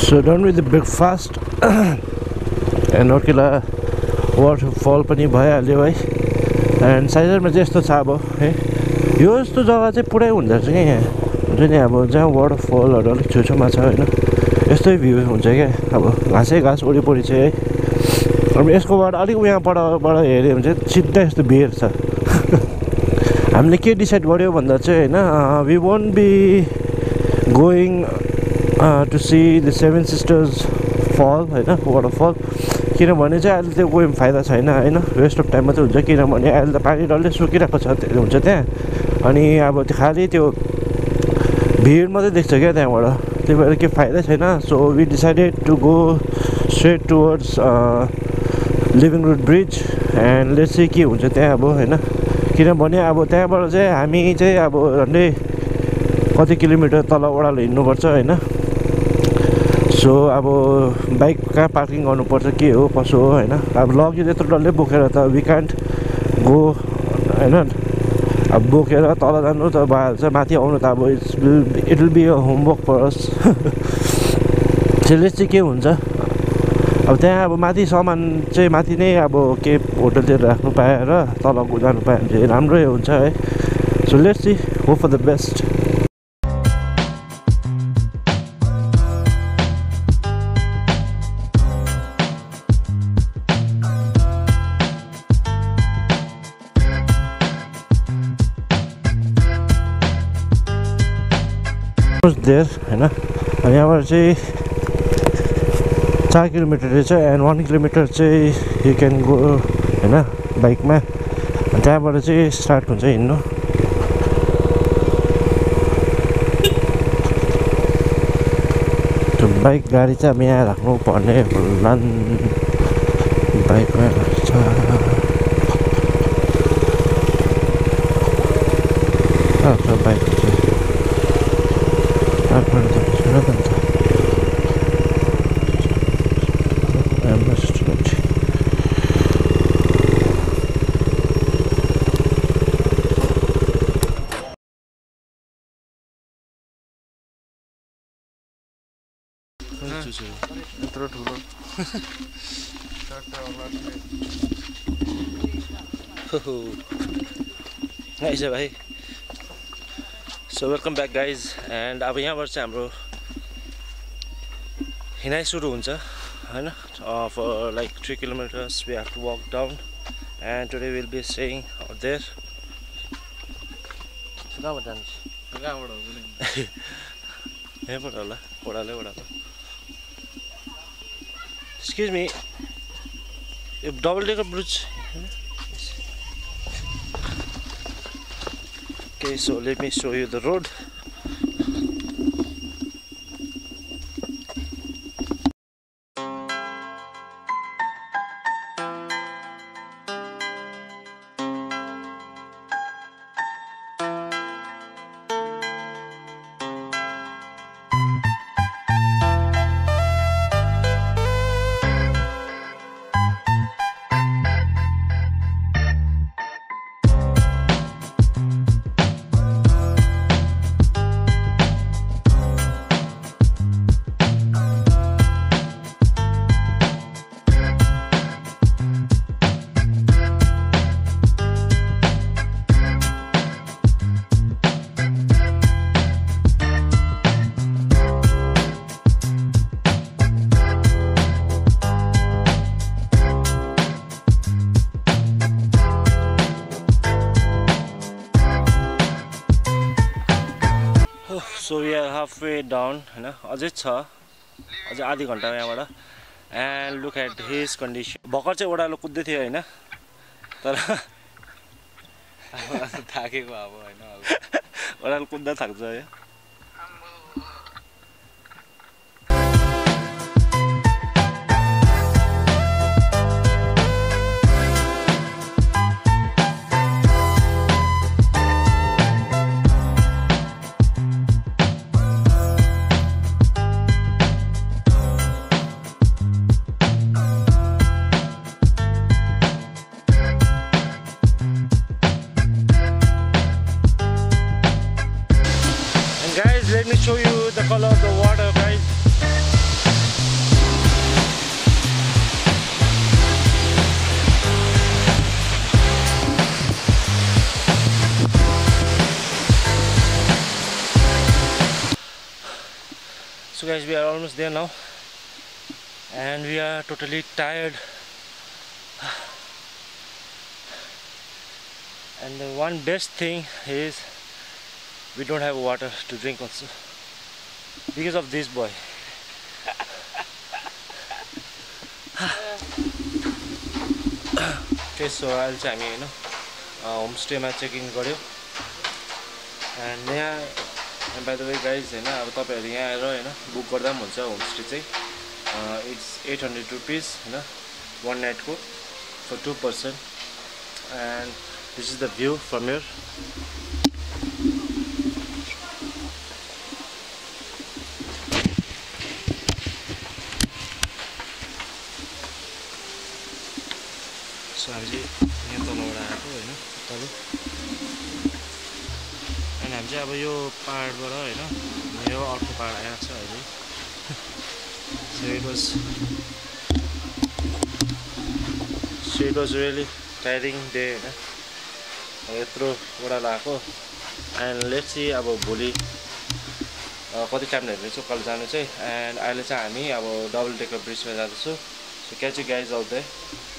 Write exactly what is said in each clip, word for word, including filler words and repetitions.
So done with the breakfast and Okila waterfall पनि भइहाल्यो है एन्ड साइजरमा चाहिँ यस्तो छ अब है यो यस्तो जग्गा चाहिँ पुरै हुँदो रहेछ क्या यहाँ हुन्छ नि अब जहाँ वाटरफलहरू अलिक छेउछेउमा छ होइन यस्तै भ्यू हुन्छ क्या अब घाँसै घाँस वरिपरि चाहिँ है अब यसकोबाट अलिक यहाँबाटबाट हेऱ्यो भने चाहिँ सिधा यस्तो भिड छ हामीले के डिसाइड गर्यो भन्दा चाहिँ होइन we won't be going to see the Seven Sisters fall होइन वाटरफल किनभने चाहिँ अहिले त्यो गयो फाइदा छैन होइन वेस्ट अफ टाइम मात्रै हुन्छ किनभने अहिले त पानी डल्लै सुकिरहेको छ हुन्छ त्यहाँ अनि अब त्यो खालि त्यो भिड मात्रै देख्छ क्या त्यहाँबाट त्यही भएर के फाइदा छैन so we decided to go straight towards living root bridge and let's see के हुन्छ त्यहाँ अब होइन किनभने अब त्यहाँबाट चाहिँ हामी चाहिँ अब झन्डै कति किलोमिटर तल ओह्रालो हिँड्नुपर्छ होइन सो अब बाइक कहाँ पार्किङ गर्नुपर्छ के हो कसो हो होइन अब लग्यो त्यत्रो डल्लै बोकेर त वी कान्ट गो होइन अब बोकेर तल जानु त भइहाल्छ माथि आउनु त अब it's will it will be a homework for us त्यसले चाहिँ के हुन्छ अब त्यहाँ अब माथि सामान चाहिँ माथि नै अब के होटलतिर राख्नु पाएर तल जानु पायो भने चाहिँ राम्रै हुन्छ है so let's see hope for the best there होइन अनि यहाँबाट चाहिँ चार किलोमिटर छ एन्ड वान किलोमिटर चाहिँ यु क्यान गो होइन बाइकमा त्यहाँबाट चाहिँ स्टार्ट हुन्छ हिँड्नु त्यो बाइक गाडी चाहिँ अब यहाँ राख्नु पर्ने होला बाइकमा राख्छ बाइक यत्रो ठुलो नाइस है भाइ so welcome back guys and अब यहाँबाट चाहिँ हाम्रो हिँडाइ सुरु हुन्छ होइन for like three kilometres we have to walk down and today will be staying out there कहाँबाट जान्छ कहाँबाट हो यहाँबाट होला ओह्रालै ओह्रालो एक्सक्युज मी यो double decker bridge Okay, so let me show you the road. So we are halfway down हैन अझै छ अझै आधी घण्टा यहाँबाट and look at his condition भर्खर चाहिँ ओह्रालो कुद्दै थियो हैन तर थाकेको अब हैन ओह्रालो कुद्दा थाक्छ है guys, we are almost there now, and we are totally tired. And the one best thing is we don't have water to drink also because of this boy. Okay, so I'll say हामी हैन homestay मा check in गर्यो and यहाँ and by the way guys हैन अब तपाईहरु यहाँ आएर हैन बुक गर्दा पनि हुन्छ होमस्टे चाहिँ इट्स eight hundred rupees हैन one night को for two person and this is the view from here. So हामी चाहिँ यहाँ तलबाट आएको हैन तल अनि हामी चाहिँ अब यो पहाडबाट हैन यो अर्को पहाड आएको छ अहिले so it was so it was really tiring day हैन यत्रो वडा लाएको and let's see अब भोलि कति टाइम लाग्छ उकालो जानु चाहिँ and अहिले चाहिँ हामी अब डबल डेकर ब्रिजमा जाँदैछौँ so catch you guys out there.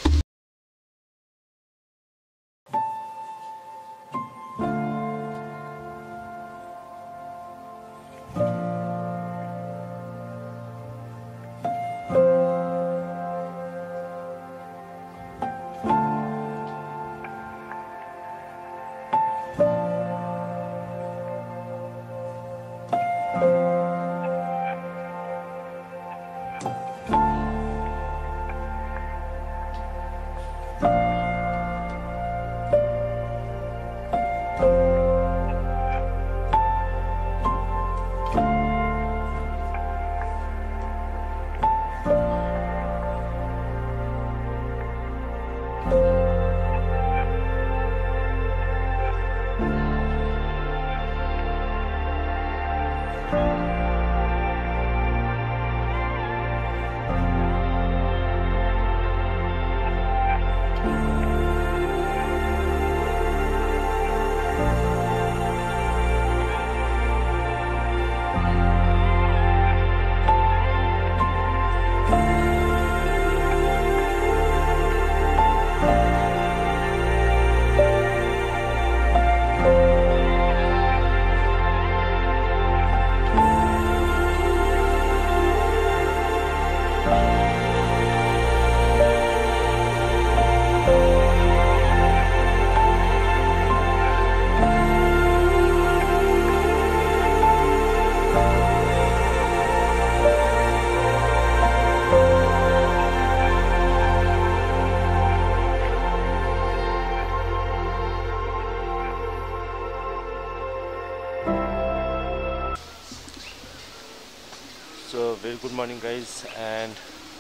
So very good morning guys, and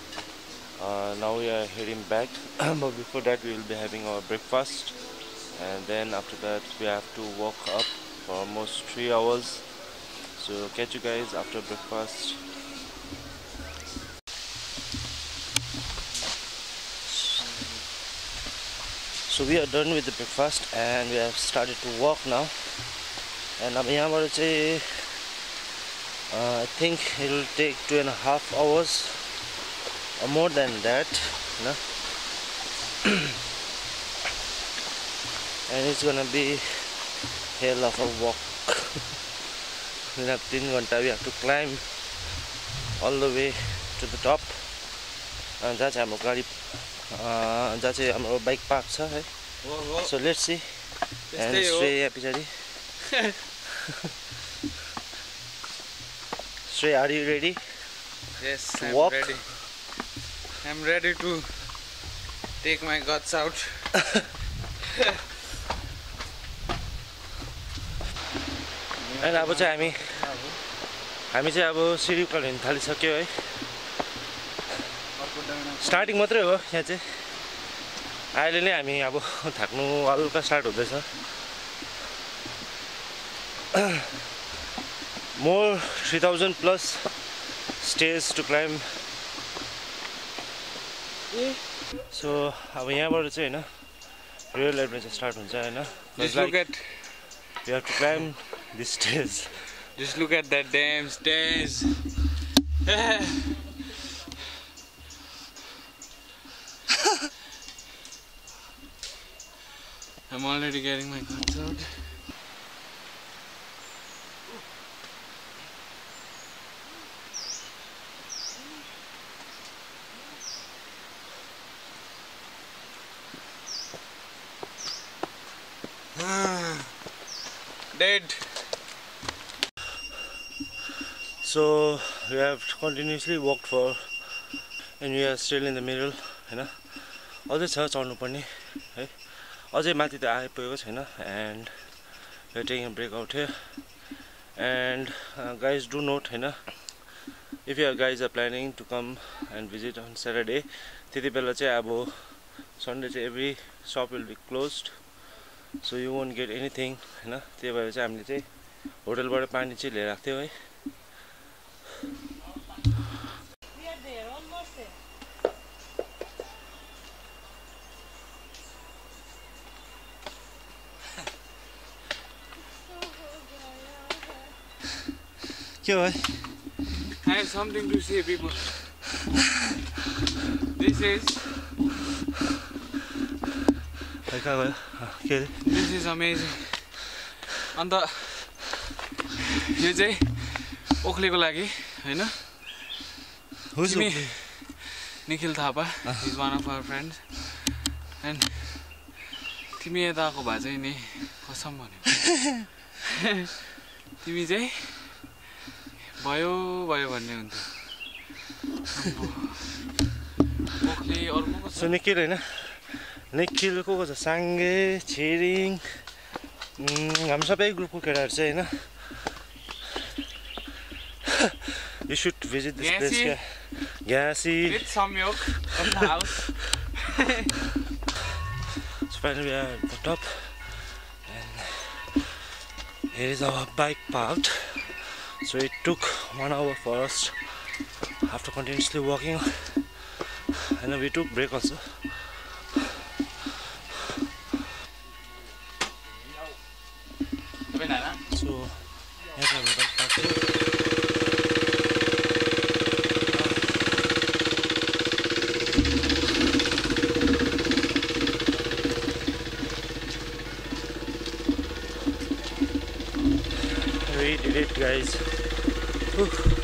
uh, now we are heading back but before that we will be having our breakfast, and then after that we have to walk up for almost three hours. So catch you guys after breakfast. So we are done with the breakfast and we have started to walk now, and अब यहाँबाट चाहिँ Uh, I think it will take two and a half hours or more than that, no? And it's gonna be hell of a walk. We have three ghanta, we have to climb all the way to the top. And that's our gari, uh, that's our bike park, hai. So let's see. And stay happy. Shrey, are you ready? Yes, to I'm walk? ready. I'm ready to take my guts out. And अब चाहिँ हामी हामी चाहिँ अब CD उकालो हिँड्न थालिसक्यो है. स्टार्टिङ मात्रै हो यहाँ चाहिँ. अहिले नै हामी अब थाक्नु हल्का स्टार्ट हुँदैछ. More three thousand plus stairs to climb. So अब यहाँबाट चाहिँ हैन real adventure start हुन्छ हैन. Just look at. We have to climb these stairs. Just look at that damn stairs. I'm already getting my guts out. Dead. So we have continuously walked for, and we are still in the middle, हैन अझै छ चढ्नु पर्ने है अझै माथि त आइपुगेको छैन and we are taking a break out here and uh, guys do note हैन if you guys are planning to come and visit on Saturday त्यति बेला चाहिँ अब Sunday चाहिँ every shop will be closed so you won't get anything हैन त्यही भएर चाहिँ हामीले चाहिँ होटलबाट पानी चाहिँ लिएर आएको थियौ है I have something to say, people. This is this is amazing. And the यो चाहिँ ओखलीको लागि हैन Who's me? Nikhil Thapa. He's one of our friends. And तिमी यता आको भए चाहिँ नि कसम भन्यो तिमी चाहिँ भयो भयो भन्ने हुन्थ्यो ओखली अर्को को So Nikhil हैन Nikhil को को छ सांगे छिरिङ हामी सबै ग्रुपको केटाहरु चाहिँ हैन You should visit this Gassy. place. Gassy. With some milk from the house. So finally we are at the top and here is our bike parked. So it took one hour for us after continuously walking and then we took break also. So here's our bike parked. We did it, guys. Whew.